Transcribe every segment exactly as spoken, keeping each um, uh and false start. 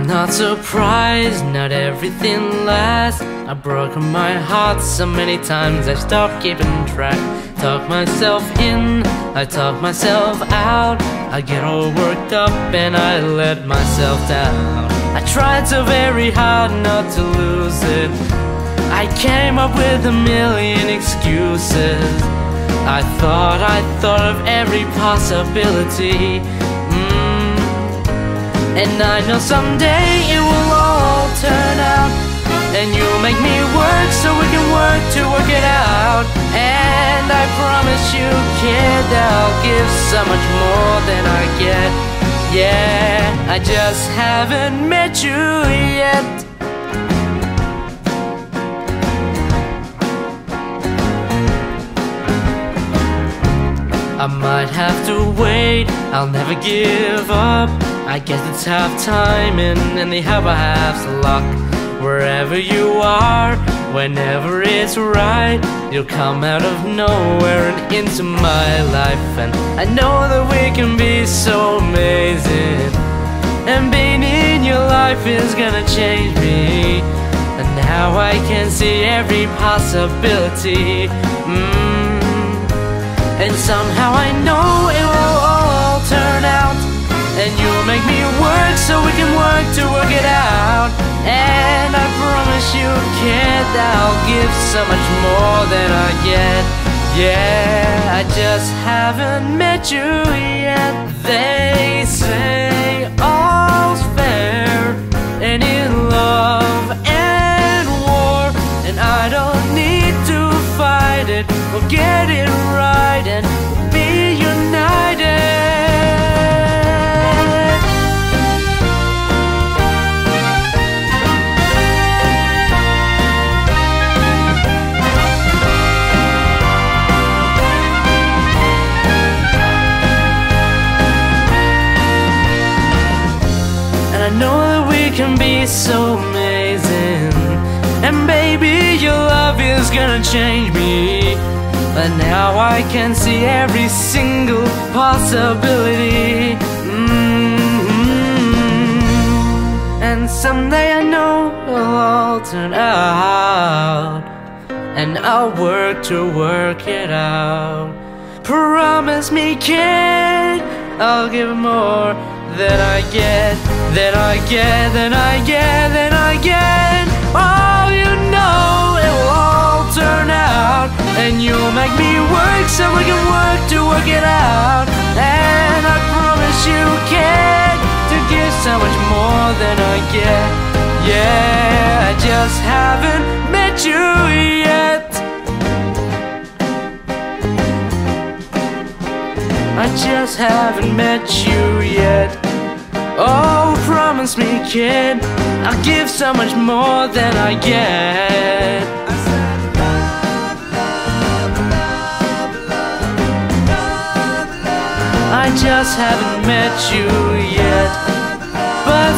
not surprised, not everything lasts. I've broken my heart so many times I stopped keeping track. Talk myself in, I talk myself out. I get all worked up and I let myself down. I tried so very hard not to lose it. I came up with a million excuses. I thought, I thought of every possibility. mm. And I know someday it will all turn out, and you'll make me work so we can work to work it out. And I promise you, kid, I'll give so much more than I get. Yeah, I just haven't met you yet. I might have to wait, I'll never give up. I guess it's half timing and the other half's luck. Wherever you are, whenever it's right, you'll come out of nowhere and into my life. And I know that we can be so amazing, and being in your life is gonna change me. And now I can see every possibility. mm. And somehow I know it will all turn out, and you'll make me work so we can work to work it out. And I promise you, kid, I'll give so much more than I get. Yeah, I just haven't met you yet. They say all's fair, and in love and war, and I don't need to fight it. We'll get it right and we'll be united. And I know that we can be so amazing, and baby, your love is gonna change me. But now I can see every single possibility. mm-hmm. And someday I know it'll all turn out, and I'll work to work it out. Promise me, kid, I'll give more than I get, than I get, than I get, than I get. Oh, you know it will all turn out, and you'll make me work so we can work to work it out. And I promise you, kid, to give so much more than I get. Yeah, I just haven't met you yet. I just haven't met you yet. Oh, promise me, kid, I'll give so much more than I get. I just haven't met you yet, but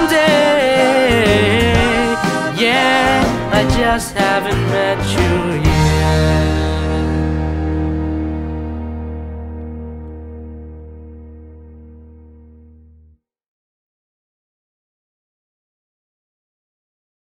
someday, yeah, I just haven't met you yet.